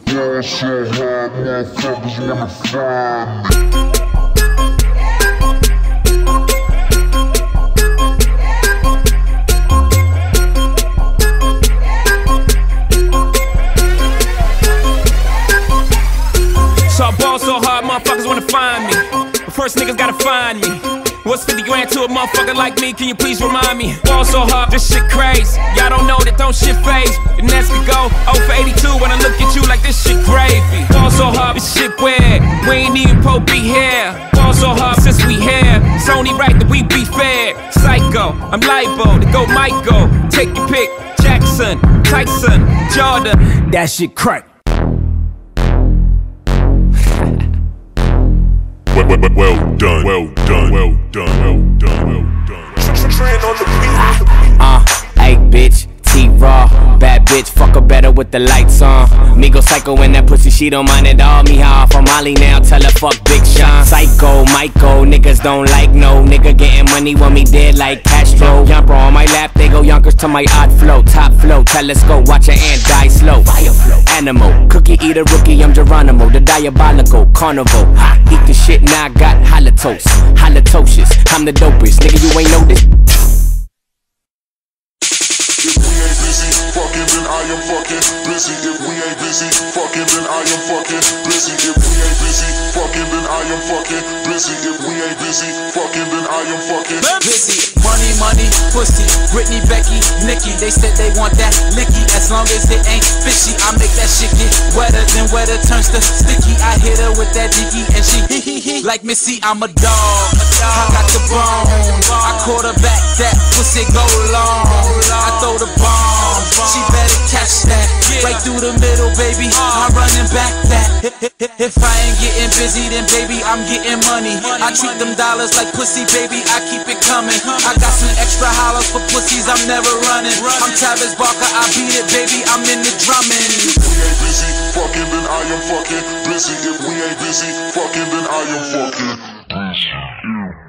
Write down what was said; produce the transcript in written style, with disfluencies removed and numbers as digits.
Ball so hard, motherfuckers wanna find me. So I ball so hard, motherfuckers wanna find me. But first niggas gotta find me. What's 50 grand to a motherfucker like me? Can you please remind me? Ball so hard, this shit crazy. Y'all don't know that don't shit phase. The Nets could go 0 for 82 when I look at you like this shit gravy. Ball so hard, this shit weird. We ain't even po be here. Ball so hard since we here. It's only right that we be fair. Psycho, I'm liable to go Michael. Take your pick, Jackson, Tyson, Jordan. That shit crack. Well done, well done, well done, well done, well done. Train on the beat. Hey bitch, T-Raw, bad bitch, fuck her better with the lights on. Me go psycho in that pussy, she don't mind at all. Me high off on Molly now, tell her fuck Big Sean. Psycho, Michael, niggas don't like no nigga getting money when me dead like Castro. Yumper on my lap, they go Yonkers to my odd flow. Top flow, telescope, watch her ant die slow. Fire flow, animal, cookie eater rookie, I'm Geronimo. The diabolical, carnival, eat the shit, now I got halitosis, I'm the dopest, nigga you ain't know this. If we ain't busy fucking, then I am fucking busy. If we ain't busy fucking, then I am fucking busy. If we ain't busy fucking, then I am fucking busy. If we ain't busy fucking, then I am fucking busy. Money, money, pussy, Britney, Becky, Nicki. They said they want that licky. As long as it ain't fishy, I make that shit get wetter than wetter turns to sticky. I hit her with that diggy and she like Missy, I'm a dog. I got the bone. I quarterback that pussy go long. I throw the bomb. She better catch that. Right through the middle, baby. I'm running back that. If I ain't getting busy, then baby, I'm getting money. I treat them dollars like pussy, baby. I keep it coming. I got some extra hollers for pussies. I'm never running. I'm Travis Barker. I beat it, baby. I'm in the drumming. If we ain't busy fucking, then I am fucking busy. If we ain't busy fucking, then I am fucking busy.